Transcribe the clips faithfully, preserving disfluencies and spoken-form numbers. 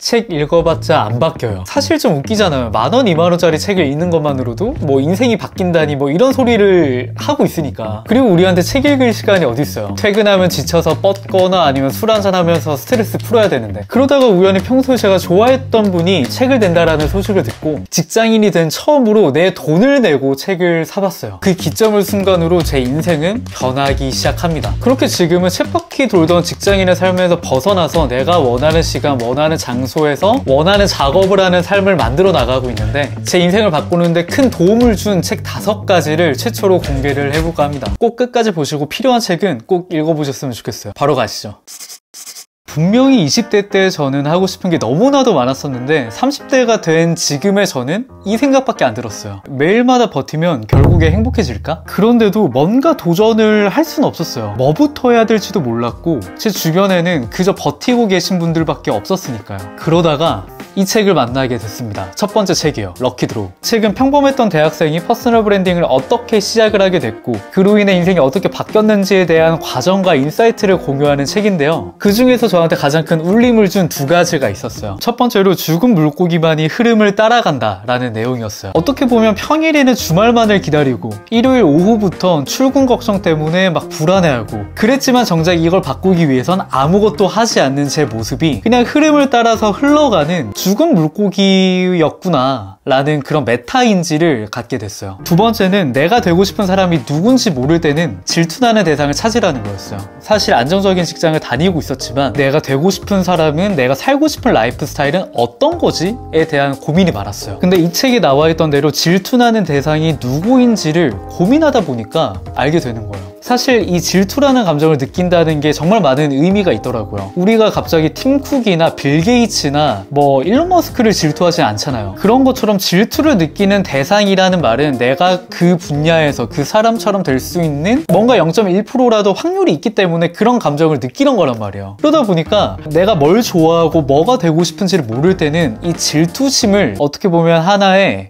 책 읽어봤자 안 바뀌어요. 사실 좀 웃기잖아요. 만원, 이만원짜리 책을 읽는 것만으로도 뭐 인생이 바뀐다니 뭐 이런 소리를 하고 있으니까. 그리고 우리한테 책 읽을 시간이 어디 있어요. 퇴근하면 지쳐서 뻗거나 아니면 술 한잔 하면서 스트레스 풀어야 되는데, 그러다가 우연히 평소에 제가 좋아했던 분이 책을 낸다라는 소식을 듣고 직장인이 된 처음으로 내 돈을 내고 책을 사봤어요. 그 기점을 순간으로 제 인생은 변하기 시작합니다. 그렇게 지금은 쳇바퀴 돌던 직장인의 삶에서 벗어나서 내가 원하는 시간, 원하는 장소에서 원하는 작업을 하는 삶을 만들어 나가고 있는데, 제 인생을 바꾸는데 큰 도움을 준 책 다섯 가지를 최초로 공개를 해볼까 합니다. 꼭 끝까지 보시고 필요한 책은 꼭 읽어보셨으면 좋겠어요. 바로 가시죠. 분명히 이십 대 때 저는 하고 싶은 게 너무나도 많았었는데 삼십 대가 된 지금의 저는 이 생각밖에 안 들었어요. 매일마다 버티면 결국에 행복해질까? 그런데도 뭔가 도전을 할 수는 없었어요. 뭐부터 해야 될지도 몰랐고 제 주변에는 그저 버티고 계신 분들밖에 없었으니까요. 그러다가 이 책을 만나게 됐습니다. 첫 번째 책이에요. 럭키드로우. 책은 평범했던 대학생이 퍼스널 브랜딩을 어떻게 시작을 하게 됐고 그로 인해 인생이 어떻게 바뀌었는지에 대한 과정과 인사이트를 공유하는 책인데요. 그 중에서 저한테 가장 큰 울림을 준 두 가지가 있었어요. 첫 번째로 죽은 물고기만이 흐름을 따라간다 라는 내용이었어요. 어떻게 보면 평일에는 주말만을 기다리고 일요일 오후부터 출근 걱정 때문에 막 불안해하고 그랬지만 정작 이걸 바꾸기 위해선 아무것도 하지 않는 제 모습이 그냥 흐름을 따라서 흘러가는 죽은 물고기였구나 라는 그런 메타인지를 갖게 됐어요. 두 번째는 내가 되고 싶은 사람이 누군지 모를 때는 질투나는 대상을 찾으라는 거였어요. 사실 안정적인 직장을 다니고 있었지만 내가 되고 싶은 사람은, 내가 살고 싶은 라이프 스타일은 어떤 거지? 에 대한 고민이 많았어요. 근데 이 책에 나와 있던 대로 질투나는 대상이 누구인지를 고민하다 보니까 알게 되는 거예요. 사실 이 질투라는 감정을 느낀다는 게 정말 많은 의미가 있더라고요. 우리가 갑자기 팀 쿡이나 빌 게이츠나 뭐 일론 머스크를 질투하지 않잖아요. 그런 것처럼 질투를 느끼는 대상이라는 말은 내가 그 분야에서 그 사람처럼 될 수 있는 뭔가 영 점 일 퍼센트라도 확률이 있기 때문에 그런 감정을 느끼는 거란 말이에요. 그러다 보니까 내가 뭘 좋아하고 뭐가 되고 싶은지를 모를 때는 이 질투심을 어떻게 보면 하나의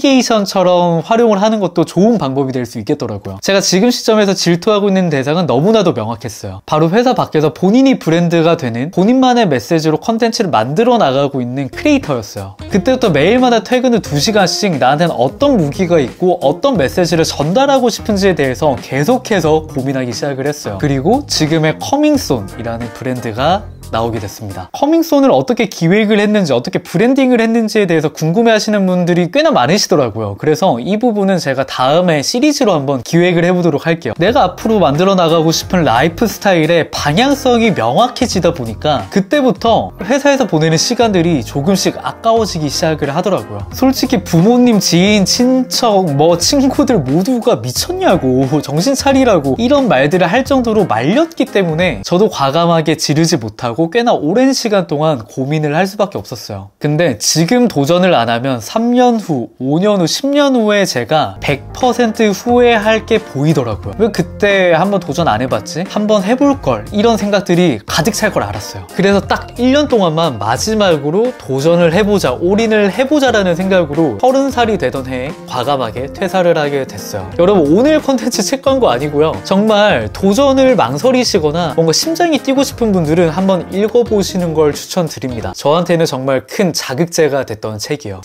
내비게이션처럼 활용을 하는 것도 좋은 방법이 될 수 있겠더라고요. 제가 지금 시점에서 질 질투하고 있는 대상은 너무나도 명확했어요. 바로 회사 밖에서 본인이 브랜드가 되는 본인만의 메시지로 컨텐츠를 만들어 나가고 있는 크리에이터였어요. 그때부터 매일마다 퇴근 후 두 시간씩 나한테는 어떤 무기가 있고 어떤 메시지를 전달하고 싶은지에 대해서 계속해서 고민하기 시작을 했어요. 그리고 지금의 커밍손이라는 브랜드가 나오게 됐습니다. 커밍손을 어떻게 기획을 했는지, 어떻게 브랜딩을 했는지에 대해서 궁금해 하시는 분들이 꽤나 많으시더라고요. 그래서 이 부분은 제가 다음에 시리즈로 한번 기획을 해보도록 할게요. 내가 앞으로 만들어 나가고 싶은 라이프 스타일의 방향성이 명확해지다 보니까 그때부터 회사에서 보내는 시간들이 조금씩 아까워지기 시작을 하더라고요. 솔직히 부모님, 지인, 친척, 뭐 친구들 모두가 미쳤냐고, 정신 차리라고 이런 말들을 할 정도로 말렸기 때문에 저도 과감하게 지르지 못하고 꽤나 오랜 시간 동안 고민을 할 수밖에 없었어요. 근데 지금 도전을 안 하면 삼 년 후, 오 년 후, 십 년 후에 제가 백 퍼센트 후회할 게 보이더라고요. 왜 그때 한번 도전 안 해봤지? 한번 해볼 걸, 이런 생각들이 가득 찰 걸 알았어요. 그래서 딱 일 년 동안만 마지막으로 도전을 해보자, 올인을 해보자라는 생각으로 서른 살이 되던 해에 과감하게 퇴사를 하게 됐어요. 여러분, 오늘 콘텐츠 책 광고 아니고요. 정말 도전을 망설이시거나 뭔가 심장이 뛰고 싶은 분들은 한번 읽어보시는 걸 추천드립니다. 저한테는 정말 큰 자극제가 됐던 책이에요.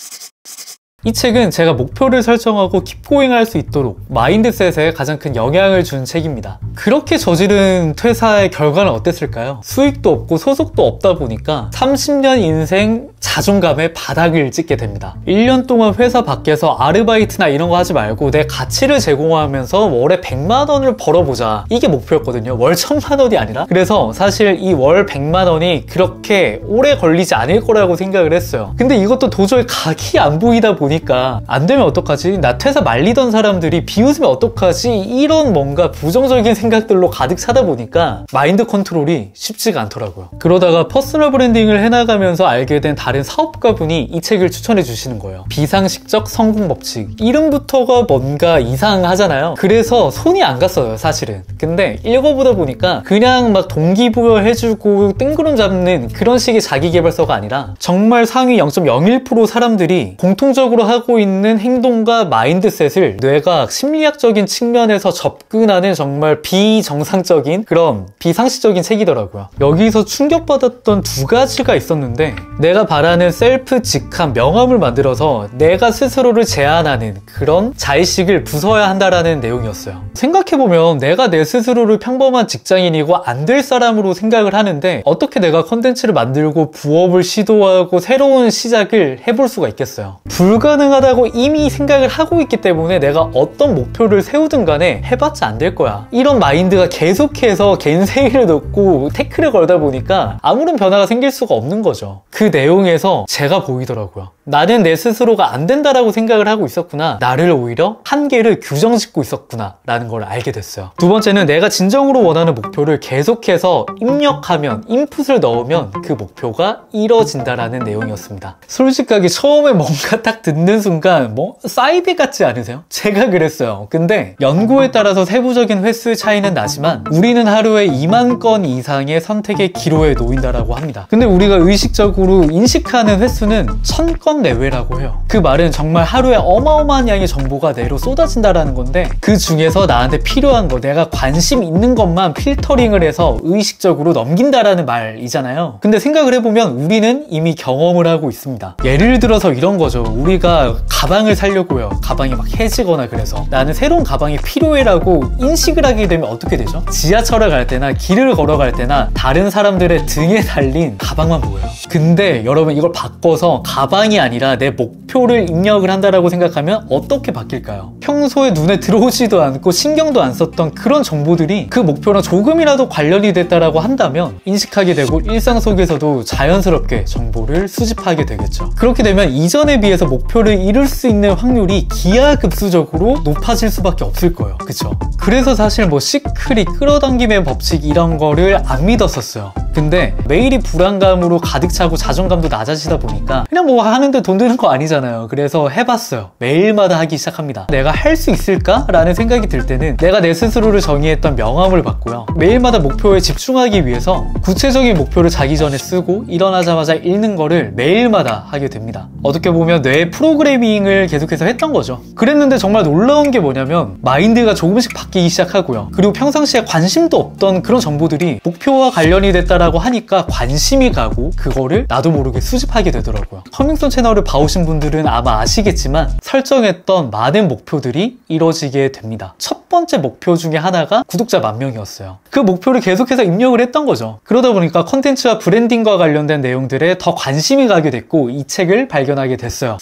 이 책은 제가 목표를 설정하고 킵고잉 할 수 있도록 마인드셋에 가장 큰 영향을 준 책입니다. 그렇게 저지른 퇴사의 결과는 어땠을까요? 수익도 없고 소속도 없다 보니까 삼십 년 인생 자존감의 바닥을 찍게 됩니다. 일 년 동안 회사 밖에서 아르바이트나 이런 거 하지 말고 내 가치를 제공하면서 월에 백만 원을 벌어보자, 이게 목표였거든요. 월 천만 원이 아니라. 그래서 사실 이 월 백만 원이 그렇게 오래 걸리지 않을 거라고 생각을 했어요. 근데 이것도 도저히 각이 안 보이다 보니 니까 안 되면 어떡하지? 나 퇴사 말리던 사람들이 비웃으면 어떡하지? 이런 뭔가 부정적인 생각들로 가득 차다 보니까 마인드 컨트롤이 쉽지가 않더라고요. 그러다가 퍼스널 브랜딩을 해나가면서 알게 된 다른 다른 사업가분이 이 책을 추천해 주시는 거예요. 비상식적 성공 법칙. 이름부터가 뭔가 이상하잖아요. 그래서 손이 안 갔어요, 사실은. 근데 읽어보다 보니까 그냥 막 동기부여 해주고 뜬구름 잡는 그런 식의 자기계발서가 아니라 정말 상위 영 점 영일 퍼센트 사람들이 공통적으로 하고 있는 행동과 마인드셋을 뇌과학, 심리학적인 측면에서 접근하는 정말 비정상적인 그런 비상식적인 책이더라고요. 여기서 충격받았던 두 가지가 있었는데, 내가 바라는 셀프 직함, 명함을 만들어서 내가 스스로를 제한하는 그런 자의식을 부숴야 한다라는 내용이었어요. 생각해보면 내가 내 스스로를 평범한 직장인이고 안 될 사람으로 생각을 하는데 어떻게 내가 컨텐츠를 만들고 부업을 시도하고 새로운 시작을 해볼 수가 있겠어요. 불가능하다고 이미 생각을 하고 있기 때문에 내가 어떤 목표를 세우든 간에 해봤자 안 될 거야, 이런 마인드가 계속해서 겐세이를 넣고 태클을 걸다 보니까 아무런 변화가 생길 수가 없는 거죠. 그 내용에서 제가 보이더라고요. 나는 내 스스로가 안 된다라고 생각을 하고 있었구나, 나를 오히려 한계를 규정짓고 있었구나 라는 걸 알게 됐어요. 두 번째는 내가 진정으로 원하는 목표를 계속해서 입력하면, 인풋을 넣으면 그 목표가 이뤄진다라는 내용이었습니다. 솔직하게 처음에 뭔가 딱 듣는 순간 뭐 사이비 같지 않으세요? 제가 그랬어요. 근데 연구에 따라서 세부적인 횟수 차이는 나지만 우리는 하루에 이만 건 이상의 선택의 기로에 놓인다라고 합니다. 근데 우리가 의식적으로 인식하는 횟수는 천 건 내외라고 해요. 그 말은 정말 하루에 어마어마한 양의 정보가 내로 쏟아진다라는 건데, 그 중에서 나한테 필요한 거, 내가 관심 있는 것만 필터링을 해서 의식적으로 넘긴다라는 말이잖아요. 근데 생각을 해보면 우리는 이미 경험을 하고 있습니다. 예를 들어서 이런 거죠. 우리가 가방을 사려고요. 가방이 막 해지거나 그래서 나는 새로운 가방이 필요해라고 인식을 하게 되면 어떻게 되죠? 지하철을 갈 때나 길을 걸어갈 때나 다른 사람들의 등에 달린 가방만 보여요. 근데 여러분, 이걸 바꿔서 가방이 아니라 내 목표를 입력을 한다라고 생각하면 어떻게 바뀔까요? 평소에 눈에 들어오지도 않고 신경도 안 썼던 그런 정보들이 그 목표랑 조금이라도 관련이 됐다라고 한다면 인식하게 되고 일상 속에서도 자연스럽게 정보를 수집하게 되겠죠. 그렇게 되면 이전에 비해서 목표를 이룰 수 있는 확률이 기하급수적으로 높아질 수밖에 없을 거예요. 그쵸? 그래서 사실 뭐 시크릿, 끌어당김의 법칙 이런 거를 안 믿었었어요. 근데 매일이 불안감으로 가득 차고 자존감도 낮아지다 보니까 그냥 뭐 하는데 돈 드는 거 아니잖아요. 그래서 해봤어요. 매일마다 하기 시작합니다. 내가 할 수 있을까? 라는 생각이 들 때는 내가 내 스스로를 정의했던 명함을 받고요. 매일마다 목표에 집중하기 위해서 구체적인 목표를 자기 전에 쓰고 일어나자마자 읽는 거를 매일마다 하게 됩니다. 어떻게 보면 뇌 프로그래밍을 계속해서 했던 거죠. 그랬는데 정말 놀라운 게 뭐냐면 마인드가 조금씩 바뀌기 시작하고요. 그리고 평상시에 관심도 없던 그런 정보들이 목표와 관련이 됐다라고 하니까 관심이 가고 그거를 나도 모르게 수집하게 되더라고요. 커밍썬 채널을 봐오신 분들은 아마 아시겠지만 설정했던 많은 목표들이 이루어지게 됩니다. 첫 번째 목표 중에 하나가 구독자 만 명이었어요. 그 목표를 계속해서 입력을 했던 거죠. 그러다 보니까 컨텐츠와 브랜딩과 관련된 내용들에 더 관심이 가게 됐고 이 책을 발견하게 됐어요.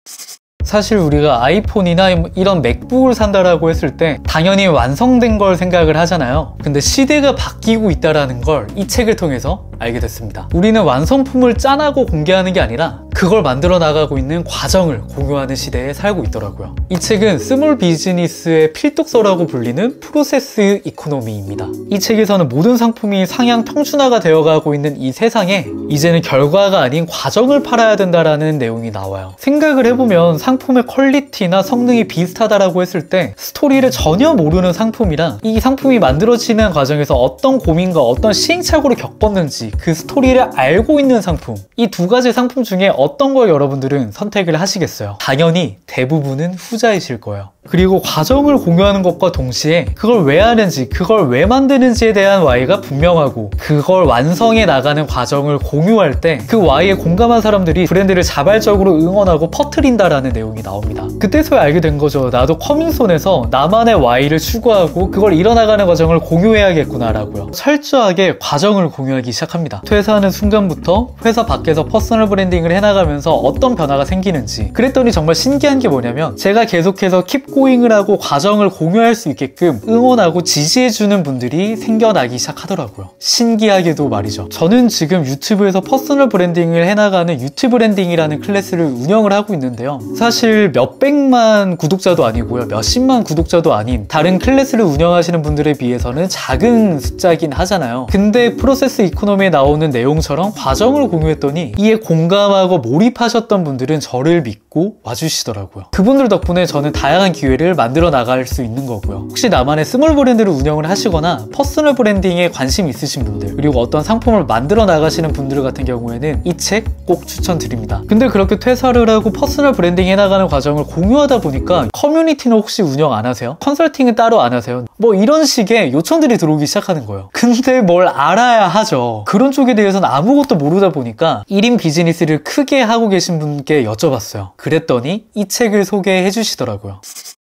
사실 우리가 아이폰이나 이런 맥북을 산다라고 했을 때 당연히 완성된 걸 생각을 하잖아요. 근데 시대가 바뀌고 있다는 걸 이 책을 통해서 알게 됐습니다. 우리는 완성품을 짠하고 공개하는 게 아니라 그걸 만들어 나가고 있는 과정을 공유하는 시대에 살고 있더라고요. 이 책은 스몰 비즈니스의 필독서라고 불리는 프로세스 이코노미입니다. 이 책에서는 모든 상품이 상향 평준화가 되어가고 있는 이 세상에 이제는 결과가 아닌 과정을 팔아야 된다라는 내용이 나와요. 생각을 해보면 상품의 퀄리티나 성능이 비슷하다라고 했을 때 스토리를 전혀 모르는 상품이랑 이 상품이 만들어지는 과정에서 어떤 고민과 어떤 시행착오를 겪었는지 그 스토리를 알고 있는 상품, 이 두 가지 상품 중에 어떤 걸 여러분들은 선택을 하시겠어요? 당연히 대부분은 후자이실 거예요. 그리고 과정을 공유하는 것과 동시에 그걸 왜 하는지, 그걸 왜 만드는지에 대한 와이가 분명하고 그걸 완성해 나가는 과정을 공유할 때 그 와이에 공감한 사람들이 브랜드를 자발적으로 응원하고 퍼뜨린다라는 내용이 나옵니다. 그때서야 알게 된 거죠. 나도 커밍손에서 나만의 와이를 추구하고 그걸 이뤄나가는 과정을 공유해야겠구나 라고요. 철저하게 과정을 공유하기 시작합니다. 퇴사하는 순간부터 회사 밖에서 퍼스널 브랜딩을 해나가면서 어떤 변화가 생기는지. 그랬더니 정말 신기한 게 뭐냐면 제가 계속해서 킵 고잉을 하고 과정을 공유할 수 있게끔 응원하고 지지해주는 분들이 생겨나기 시작하더라고요. 신기하게도 말이죠. 저는 지금 유튜브에서 퍼스널 브랜딩을 해나가는 유튜브 브랜딩이라는 클래스를 운영을 하고 있는데요. 사실 몇백만 구독자도 아니고요. 몇십만 구독자도 아닌 다른 클래스를 운영하시는 분들에 비해서는 작은 숫자긴 하잖아요. 근데 프로세스 이코노미에 나오는 내용처럼 과정을 공유했더니 이에 공감하고 몰입하셨던 분들은 저를 믿고 와주시더라고요. 그분들 덕분에 저는 다양한 기회를 만들어 나갈 수 있는 거고요. 혹시 나만의 스몰 브랜드를 운영을 하시거나 퍼스널 브랜딩에 관심 있으신 분들, 그리고 어떤 상품을 만들어 나가시는 분들 같은 경우에는 이 책 꼭 추천드립니다. 근데 그렇게 퇴사를 하고 퍼스널 브랜딩 해나가는 과정을 공유하다 보니까 커뮤니티는 혹시 운영 안 하세요? 컨설팅은 따로 안 하세요? 뭐 이런 식의 요청들이 들어오기 시작하는 거예요. 근데 뭘 알아야 하죠. 그런 쪽에 대해서는 아무것도 모르다 보니까 일 인 비즈니스를 크게 하고 계신 분께 여쭤봤어요. 그랬더니 이 책을 소개해 주시더라고요.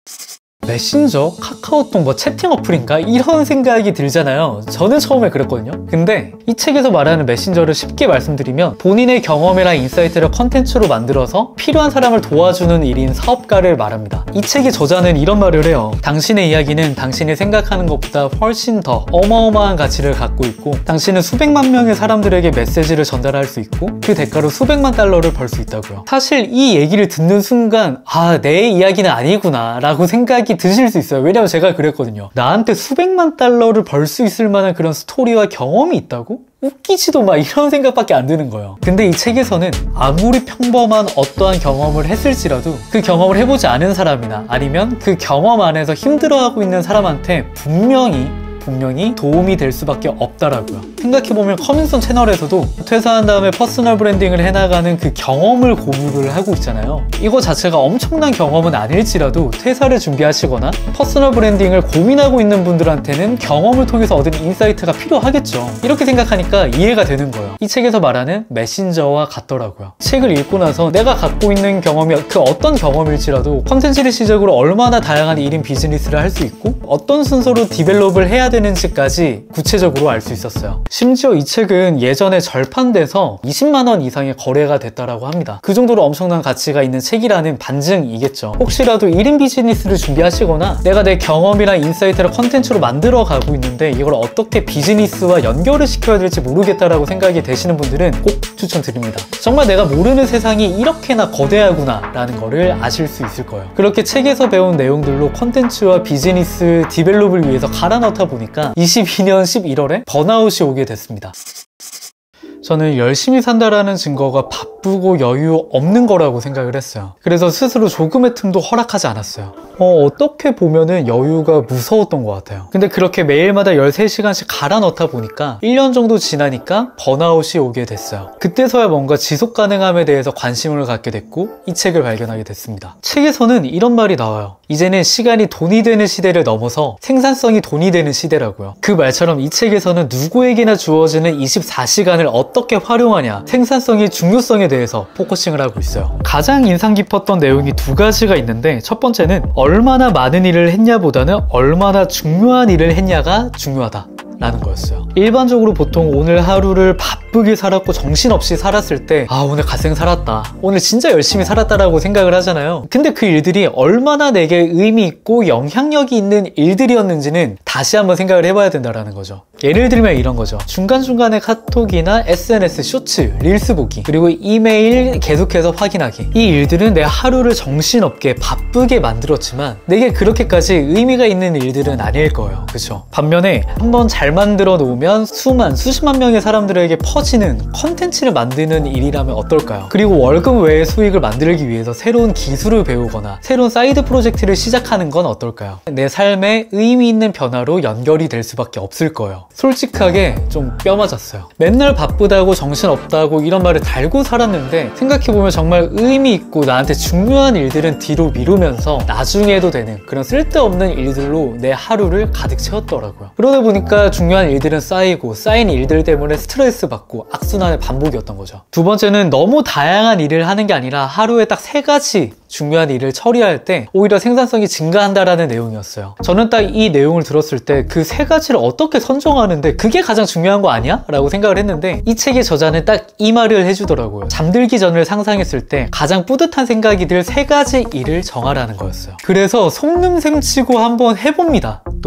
메신저? 카카오톡 뭐 채팅 어플인가? 이런 생각이 들잖아요. 저는 처음에 그랬거든요. 근데 이 책에서 말하는 메신저를 쉽게 말씀드리면 본인의 경험이나 인사이트를 컨텐츠로 만들어서 필요한 사람을 도와주는 일인 사업가를 말합니다. 이 책의 저자는 이런 말을 해요. 당신의 이야기는 당신이 생각하는 것보다 훨씬 더 어마어마한 가치를 갖고 있고, 당신은 수백만 명의 사람들에게 메시지를 전달할 수 있고, 그 대가로 수백만 달러를 벌 수 있다고요. 사실 이 얘기를 듣는 순간 아, 내 이야기는 아니구나 라고 생각이 드실 수 있어요. 왜냐면 제가 그랬거든요. 나한테 수백만 달러를 벌 수 있을 만한 그런 스토리와 경험이 있다고? 웃기지도 마, 이런 생각밖에 안 드는 거예요. 근데 이 책에서는 아무리 평범한 어떠한 경험을 했을지라도 그 경험을 해보지 않은 사람이나 아니면 그 경험 안에서 힘들어하고 있는 사람한테 분명히 분명히 도움이 될 수밖에 없다라고요. 생각해보면 커밍썬 채널에서도 퇴사한 다음에 퍼스널 브랜딩을 해나가는 그 경험을 공유를 하고 있잖아요. 이거 자체가 엄청난 경험은 아닐지라도 퇴사를 준비하시거나 퍼스널 브랜딩을 고민하고 있는 분들한테는 경험을 통해서 얻은 인사이트가 필요하겠죠. 이렇게 생각하니까 이해가 되는 거예요. 이 책에서 말하는 메신저와 같더라고요. 책을 읽고 나서 내가 갖고 있는 경험이 그 어떤 경험일지라도 컨텐츠를 시작으로 얼마나 다양한 일 인 비즈니스를 할 수 있고 어떤 순서로 디벨롭을 해야 되는지까지 구체적으로 알 수 있었어요. 심지어 이 책은 예전에 절판돼서 이십만 원 이상의 거래가 됐다라고 합니다. 그 정도로 엄청난 가치가 있는 책이라는 반증이겠죠. 혹시라도 일 인 비즈니스를 준비하시거나 내가 내 경험이나 인사이트를 컨텐츠로 만들어 가고 있는데 이걸 어떻게 비즈니스와 연결을 시켜야 될지 모르겠다라고 생각이 되시는 분들은 꼭 추천드립니다. 정말 내가 모르는 세상이 이렇게나 거대하구나 라는 거를 아실 수 있을 거예요. 그렇게 책에서 배운 내용들로 컨텐츠와 비즈니스 디벨롭을 위해서 갈아 넣다 보니까 이십이 년 십일월에 번아웃이 오게 됐습니다. 저는 열심히 산다라는 증거가 바쁘고 여유 없는 거라고 생각을 했어요. 그래서 스스로 조금의 틈도 허락하지 않았어요. 어, 어떻게 보면은 여유가 무서웠던 것 같아요. 근데 그렇게 매일마다 열세 시간씩 갈아 넣다 보니까 일 년 정도 지나니까 번아웃이 오게 됐어요. 그때서야 뭔가 지속 가능함에 대해서 관심을 갖게 됐고 이 책을 발견하게 됐습니다. 책에서는 이런 말이 나와요. 이제는 시간이 돈이 되는 시대를 넘어서 생산성이 돈이 되는 시대라고요. 그 말처럼 이 책에서는 누구에게나 주어지는 이십사 시간을 어떻게 활용하냐, 생산성의 중요성에 대해서 포커싱을 하고 있어요. 가장 인상 깊었던 내용이 두 가지가 있는데, 첫 번째는 얼마나 많은 일을 했냐보다는 얼마나 중요한 일을 했냐가 중요하다 라는 거였어요. 일반적으로 보통 오늘 하루를 바쁘게 살았고 정신없이 살았을 때 아, 오늘 갓생 살았다, 오늘 진짜 열심히 살았다라고 생각을 하잖아요. 근데 그 일들이 얼마나 내게 의미 있고 영향력이 있는 일들이었는지는 다시 한번 생각을 해봐야 된다는 거죠. 예를 들면 이런 거죠. 중간중간에 카톡이나 에스엔에스 쇼츠, 릴스 보기, 그리고 이메일 계속해서 확인하기, 이 일들은 내 하루를 정신없게 바쁘게 만들었지만 내게 그렇게까지 의미가 있는 일들은 아닐 거예요. 그쵸? 반면에 한번 잘 만들어 놓으면 수만, 수십만 명의 사람들에게 퍼지는 컨텐츠를 만드는 일이라면 어떨까요? 그리고 월급 외의 수익을 만들기 위해서 새로운 기술을 배우거나 새로운 사이드 프로젝트를 시작하는 건 어떨까요? 내 삶에 의미 있는 변화로 연결이 될 수밖에 없을 거예요. 솔직하게 좀 뼈맞았어요. 맨날 바쁘다고 정신없다고 이런 말을 달고 살았는데 생각해보면 정말 의미 있고 나한테 중요한 일들은 뒤로 미루면서 나중에도 되는 그런 쓸데없는 일들로 내 하루를 가득 채웠더라고요. 그러다 보니까 중요한 일들은 쌓이고 쌓인 일들 때문에 스트레스 받고 악순환의 반복이었던 거죠. 두 번째는 너무 다양한 일을 하는 게 아니라 하루에 딱 세 가지 중요한 일을 처리할 때 오히려 생산성이 증가한다라는 내용이었어요. 저는 딱 이 내용을 들었을 때 그 세 가지를 어떻게 선정하는데 그게 가장 중요한 거 아니야? 라고 생각을 했는데 이 책의 저자는 딱 이 말을 해주더라고요. 잠들기 전을 상상했을 때 가장 뿌듯한 생각이 들 세 가지 일을 정하라는 거였어요. 그래서 속눈샘 치고 한번 해봅니다. 또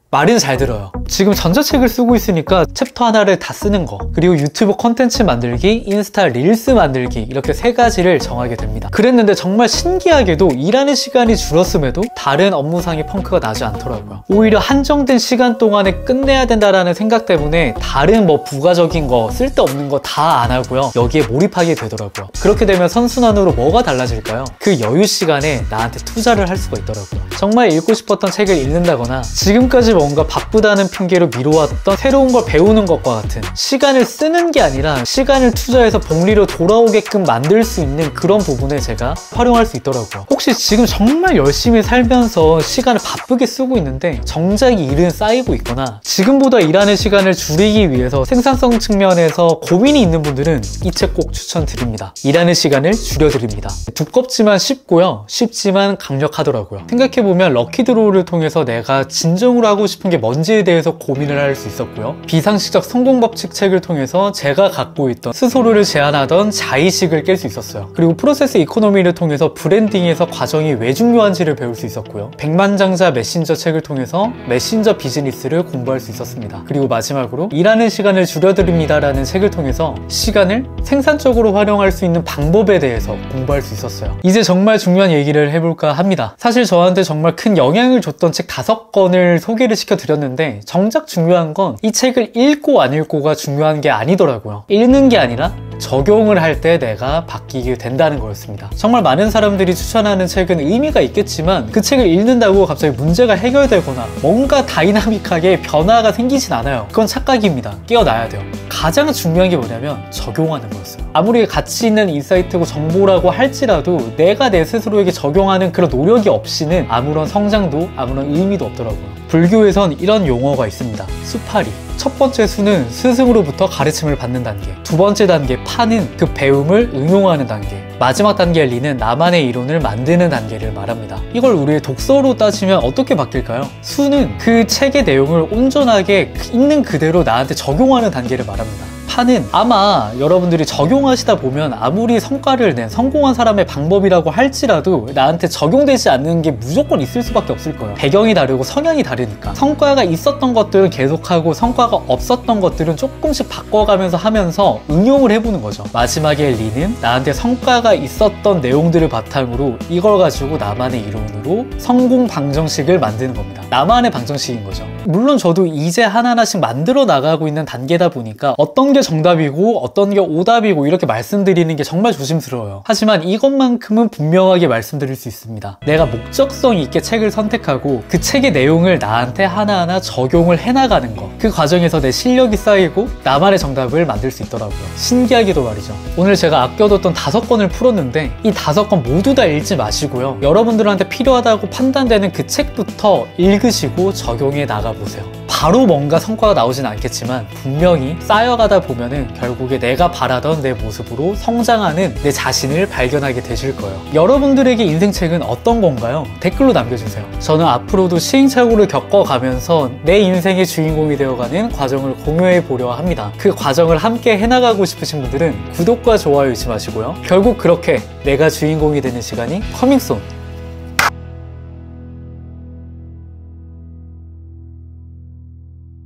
말은 잘 들어요. 지금 전자책을 쓰고 있으니까 챕터 하나를 다 쓰는 거, 그리고 유튜브 콘텐츠 만들기, 인스타 릴스 만들기, 이렇게 세 가지를 정하게 됩니다. 그랬는데 정말 신기하게도 일하는 시간이 줄었음에도 다른 업무상의 펑크가 나지 않더라고요. 오히려 한정된 시간 동안에 끝내야 된다라는 생각 때문에 다른 뭐 부가적인 거, 쓸데없는 거 다 안 하고요, 여기에 몰입하게 되더라고요. 그렇게 되면 선순환으로 뭐가 달라질까요? 그 여유 시간에 나한테 투자를 할 수가 있더라고요. 정말 읽고 싶었던 책을 읽는다거나 지금까지 뭔가 바쁘다는 핑계로 미뤄왔던 새로운 걸 배우는 것과 같은, 시간을 쓰는 게 아니라 시간을 투자해서 복리로 돌아오게끔 만들 수 있는 그런 부분에 제가 활용할 수 있더라고요. 혹시 지금 정말 열심히 살면서 시간을 바쁘게 쓰고 있는데 정작 일은 쌓이고 있거나 지금보다 일하는 시간을 줄이기 위해서 생산성 측면에서 고민이 있는 분들은 이 책 꼭 추천드립니다. 일하는 시간을 줄여드립니다. 두껍지만 쉽고요, 쉽지만 강력하더라고요. 생각해보면 럭키드로우를 통해서 내가 진정으로 하고 싶은 게 뭔지에 대해서 고민을 할 수 있었고요, 비상식적 성공법칙 책을 통해서 제가 갖고 있던 스스로를 제한하던 자의식을 깰 수 있었어요. 그리고 프로세스 이코노미를 통해서 브랜딩에서 과정이 왜 중요한지를 배울 수 있었고요, 백만장자 메신저 책을 통해서 메신저 비즈니스를 공부할 수 있었습니다. 그리고 마지막으로 일하는 시간을 줄여드립니다 라는 책을 통해서 시간을 생산적으로 활용할 수 있는 방법에 대해서 공부할 수 있었어요. 이제 정말 중요한 얘기를 해볼까 합니다. 사실 저한테 정말 큰 영향을 줬던 책 다섯 권을 소개를 시켜드렸는데 정작 중요한 건 이 책을 읽고 안 읽고가 중요한 게 아니더라고요. 읽는 게 아니라 적용을 할 때 내가 바뀌게 된다는 거였습니다. 정말 많은 사람들이 추천하는 책은 의미가 있겠지만 그 책을 읽는다고 갑자기 문제가 해결되거나 뭔가 다이나믹하게 변화가 생기진 않아요. 그건 착각입니다. 깨어나야 돼요. 가장 중요한 게 뭐냐면 적용하는 거였어요. 아무리 가치 있는 인사이트고 정보라고 할지라도 내가 내 스스로에게 적용하는 그런 노력이 없이는 아무런 성장도 아무런 의미도 없더라고요. 불교에선 이런 용어가 있습니다. 수파리. 첫 번째 수는 스승으로부터 가르침을 받는 단계, 두 번째 단계 파는 그 배움을 응용하는 단계, 마지막 단계 리는 나만의 이론을 만드는 단계를 말합니다. 이걸 우리의 독서로 따지면 어떻게 바뀔까요? 수는 그 책의 내용을 온전하게 있는 그대로 나한테 적용하는 단계를 말합니다. 파는 아마 여러분들이 적용하시다 보면 아무리 성과를 낸 성공한 사람의 방법이라고 할지라도 나한테 적용되지 않는 게 무조건 있을 수밖에 없을 거예요. 배경이 다르고 성향이 다르니까. 성과가 있었던 것들은 계속하고 성과가 없었던 것들은 조금씩 바꿔가면서 하면서 응용을 해보는 거죠. 마지막에 리는 나한테 성과가 있었던 내용들을 바탕으로 이걸 가지고 나만의 이론으로 성공 방정식을 만드는 겁니다. 나만의 방정식인 거죠. 물론 저도 이제 하나하나씩 만들어 나가고 있는 단계다 보니까 어떤 게 정답이고 어떤 게 오답이고 이렇게 말씀드리는 게 정말 조심스러워요. 하지만 이것만큼은 분명하게 말씀드릴 수 있습니다. 내가 목적성 있게 책을 선택하고 그 책의 내용을 나한테 하나하나 적용을 해나가는 거, 그 과정에서 내 실력이 쌓이고 나만의 정답을 만들 수 있더라고요. 신기하기도 말이죠. 오늘 제가 아껴뒀던 다섯 권을 풀었는데 이 다섯 권 모두 다 읽지 마시고요, 여러분들한테 필요하다고 판단되는 그 책부터 읽으시고 적용해 나가보세요. 바로 뭔가 성과가 나오진 않겠지만 분명히 쌓여가다 보면은 결국에 내가 바라던 내 모습으로 성장하는 내 자신을 발견하게 되실 거예요. 여러분들에게 인생책은 어떤 건가요? 댓글로 남겨주세요. 저는 앞으로도 시행착오를 겪어가면서 내 인생의 주인공이 되어가는 과정을 공유해 보려 합니다. 그 과정을 함께 해나가고 싶으신 분들은 구독과 좋아요 잊지 마시고요. 결국 그렇게 내가 주인공이 되는 시간이 커밍순